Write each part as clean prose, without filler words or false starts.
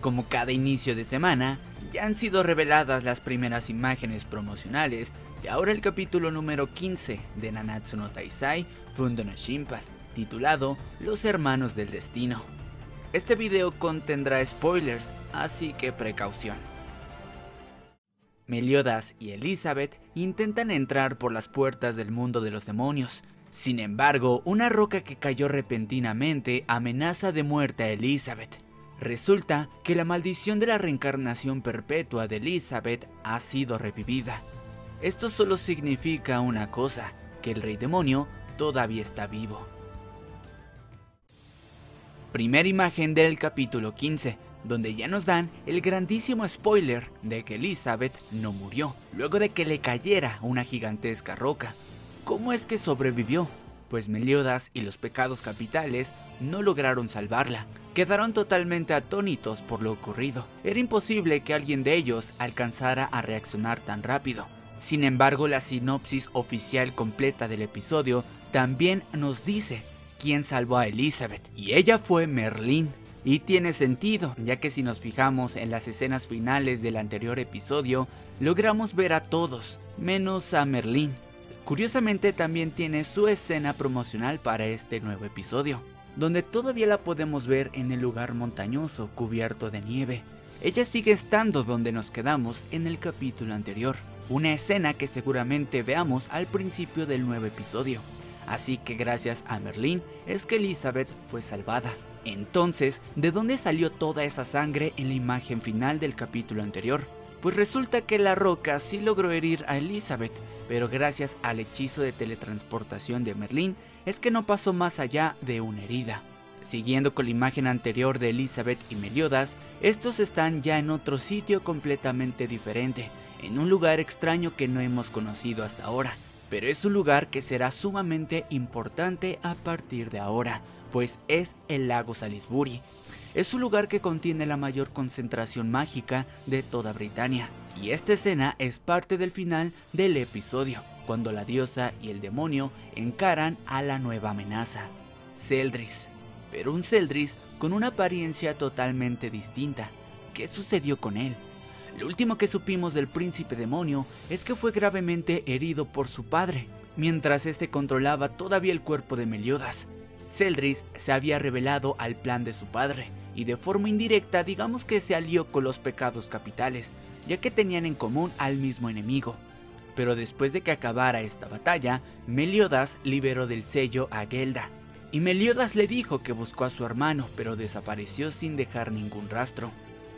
Como cada inicio de semana, ya han sido reveladas las primeras imágenes promocionales de ahora el capítulo número 15 de Nanatsu no Taizai Fundo no Shinpan, titulado Los Hermanos del Destino. Este video contendrá spoilers, así que precaución. Meliodas y Elizabeth intentan entrar por las puertas del mundo de los demonios. Sin embargo, una roca que cayó repentinamente amenaza de muerte a Elizabeth. Resulta que la maldición de la reencarnación perpetua de Elizabeth ha sido revivida. Esto solo significa una cosa, que el rey demonio todavía está vivo. Primera imagen del capítulo 15, donde ya nos dan el grandísimo spoiler de que Elizabeth no murió, luego de que le cayera una gigantesca roca. ¿Cómo es que sobrevivió? Pues Meliodas y los pecados capitales no lograron salvarla. Quedaron totalmente atónitos por lo ocurrido. Era imposible que alguien de ellos alcanzara a reaccionar tan rápido. Sin embargo, la sinopsis oficial completa del episodio también nos dice quién salvó a Elizabeth, y ella fue Merlín. Y tiene sentido, ya que si nos fijamos en las escenas finales del anterior episodio, logramos ver a todos, menos a Merlín. Curiosamente también tiene su escena promocional para este nuevo episodio, donde todavía la podemos ver en el lugar montañoso cubierto de nieve. Ella sigue estando donde nos quedamos en el capítulo anterior, una escena que seguramente veamos al principio del nuevo episodio. Así que gracias a Merlín es que Elizabeth fue salvada. Entonces, ¿de dónde salió toda esa sangre en la imagen final del capítulo anterior? Pues resulta que la roca sí logró herir a Elizabeth, pero gracias al hechizo de teletransportación de Merlín es que no pasó más allá de una herida. Siguiendo con la imagen anterior de Elizabeth y Meliodas, estos están ya en otro sitio completamente diferente, en un lugar extraño que no hemos conocido hasta ahora, pero es un lugar que será sumamente importante a partir de ahora, pues es el lago Salisbury. Es un lugar que contiene la mayor concentración mágica de toda Britania, y esta escena es parte del final del episodio, cuando la diosa y el demonio encaran a la nueva amenaza, Celdris. Pero un Celdris con una apariencia totalmente distinta. ¿Qué sucedió con él? Lo último que supimos del príncipe demonio es que fue gravemente herido por su padre, mientras este controlaba todavía el cuerpo de Meliodas. Celdris se había revelado al plan de su padre, y de forma indirecta digamos que se alió con los pecados capitales, ya que tenían en común al mismo enemigo. Pero después de que acabara esta batalla, Meliodas liberó del sello a Gelda, y Meliodas le dijo que buscó a su hermano, pero desapareció sin dejar ningún rastro.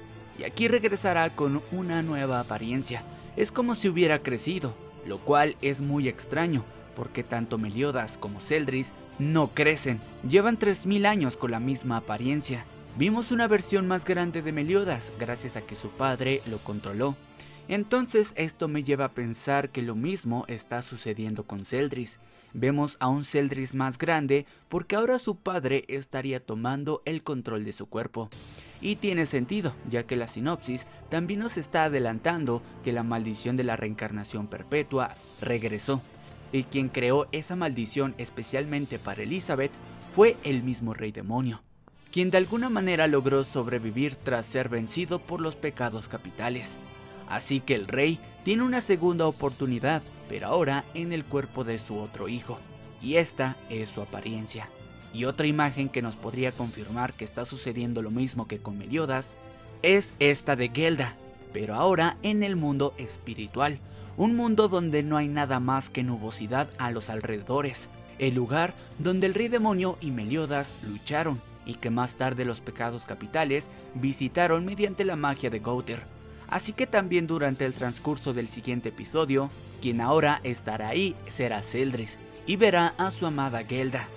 Y aquí regresará con una nueva apariencia, es como si hubiera crecido, lo cual es muy extraño, porque tanto Meliodas como Celdris no crecen, llevan 3000 años con la misma apariencia. Vimos una versión más grande de Meliodas gracias a que su padre lo controló. Entonces esto me lleva a pensar que lo mismo está sucediendo con Celdris. Vemos a un Celdris más grande porque ahora su padre estaría tomando el control de su cuerpo. Y tiene sentido, ya que la sinopsis también nos está adelantando que la maldición de la reencarnación perpetua regresó. Y quien creó esa maldición especialmente para Elizabeth fue el mismo rey demonio, quien de alguna manera logró sobrevivir tras ser vencido por los pecados capitales. Así que el rey tiene una segunda oportunidad, pero ahora en el cuerpo de su otro hijo, y esta es su apariencia. Y otra imagen que nos podría confirmar que está sucediendo lo mismo que con Meliodas es esta de Gelda, pero ahora en el mundo espiritual, un mundo donde no hay nada más que nubosidad a los alrededores, el lugar donde el rey demonio y Meliodas lucharon, y que más tarde los pecados capitales visitaron mediante la magia de Gowther. Así que también durante el transcurso del siguiente episodio, quien ahora estará ahí será Celdris, y verá a su amada Gelda.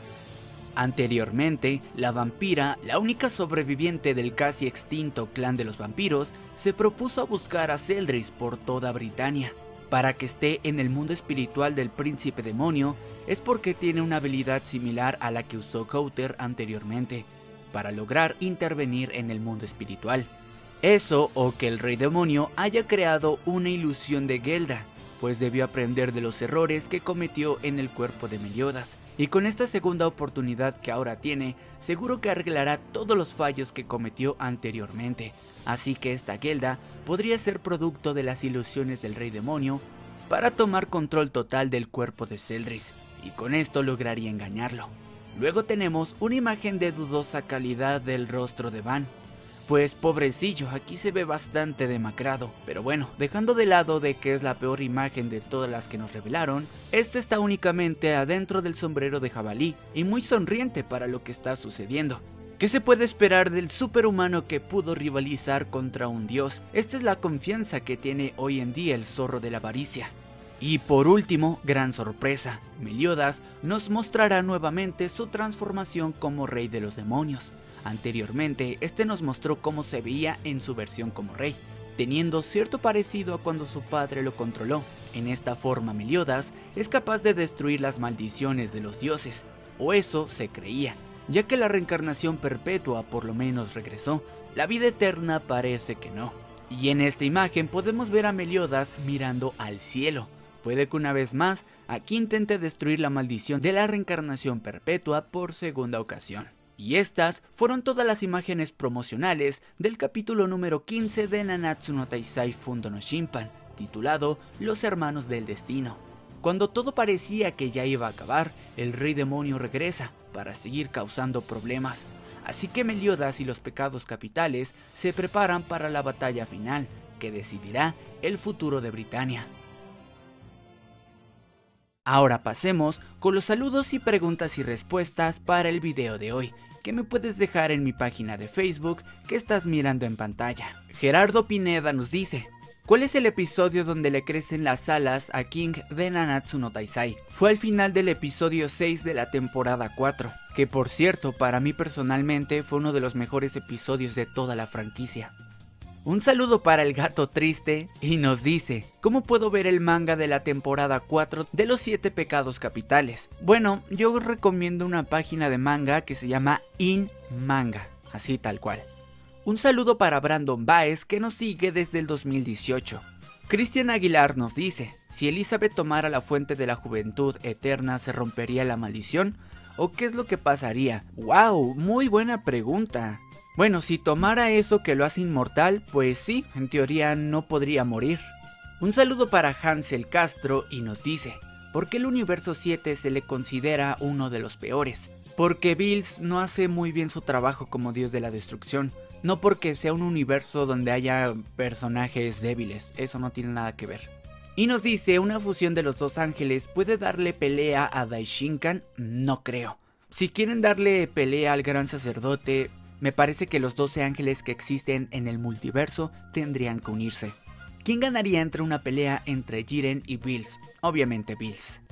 Anteriormente, la vampira, la única sobreviviente del casi extinto clan de los vampiros, se propuso a buscar a Celdris por toda Britania. Para que esté en el mundo espiritual del príncipe demonio, es porque tiene una habilidad similar a la que usó Gowther anteriormente, para lograr intervenir en el mundo espiritual. Eso o que el rey demonio haya creado una ilusión de Gelda, pues debió aprender de los errores que cometió en el cuerpo de Meliodas, y con esta segunda oportunidad que ahora tiene, seguro que arreglará todos los fallos que cometió anteriormente. Así que esta Gelda podría ser producto de las ilusiones del Rey Demonio para tomar control total del cuerpo de Zeldris, y con esto lograría engañarlo. Luego tenemos una imagen de dudosa calidad del rostro de Van. Pues pobrecillo, aquí se ve bastante demacrado, pero bueno, dejando de lado de que es la peor imagen de todas las que nos revelaron, este está únicamente adentro del sombrero de jabalí y muy sonriente para lo que está sucediendo. ¿Qué se puede esperar del superhumano que pudo rivalizar contra un dios? Esta es la confianza que tiene hoy en día el zorro de la avaricia. Y por último, gran sorpresa, Meliodas nos mostrará nuevamente su transformación como rey de los demonios. Anteriormente, este nos mostró cómo se veía en su versión como rey, teniendo cierto parecido a cuando su padre lo controló. En esta forma Meliodas es capaz de destruir las maldiciones de los dioses, o eso se creía, ya que la reencarnación perpetua por lo menos regresó, la vida eterna parece que no. Y en esta imagen podemos ver a Meliodas mirando al cielo. Puede que una vez más aquí intente destruir la maldición de la reencarnación perpetua por segunda ocasión. Y estas fueron todas las imágenes promocionales del capítulo número 15 de Nanatsu no Taizai Fundo no Shimpan, titulado Los Hermanos del Destino. Cuando todo parecía que ya iba a acabar, el Rey Demonio regresa para seguir causando problemas. Así que Meliodas y los pecados capitales se preparan para la batalla final, que decidirá el futuro de Britania. Ahora pasemos con los saludos y preguntas y respuestas para el video de hoy, que me puedes dejar en mi página de Facebook que estás mirando en pantalla. Gerardo Pineda nos dice: ¿cuál es el episodio donde le crecen las alas a King de Nanatsu no Taizai? Fue al final del episodio 6 de la temporada 4, que por cierto para mí personalmente fue uno de los mejores episodios de toda la franquicia. Un saludo para el gato triste y nos dice: ¿cómo puedo ver el manga de la temporada 4 de los 7 pecados capitales? Bueno, yo os recomiendo una página de manga que se llama InManga, así tal cual. Un saludo para Brandon Baez, que nos sigue desde el 2018. Cristian Aguilar nos dice: si Elizabeth tomara la fuente de la juventud eterna, ¿se rompería la maldición? ¿O qué es lo que pasaría? ¡Wow! Muy buena pregunta. Bueno, si tomara eso que lo hace inmortal, pues sí, en teoría no podría morir. Un saludo para Hansel Castro y nos dice: ¿por qué el universo 7 se le considera uno de los peores? Porque Bills no hace muy bien su trabajo como dios de la destrucción, no porque sea un universo donde haya personajes débiles, eso no tiene nada que ver. Y nos dice: ¿una fusión de los dos ángeles puede darle pelea a Daishinkan? No creo. Si quieren darle pelea al gran sacerdote, me parece que los 12 ángeles que existen en el multiverso tendrían que unirse. ¿Quién ganaría entre una pelea entre Jiren y Bills? Obviamente Bills.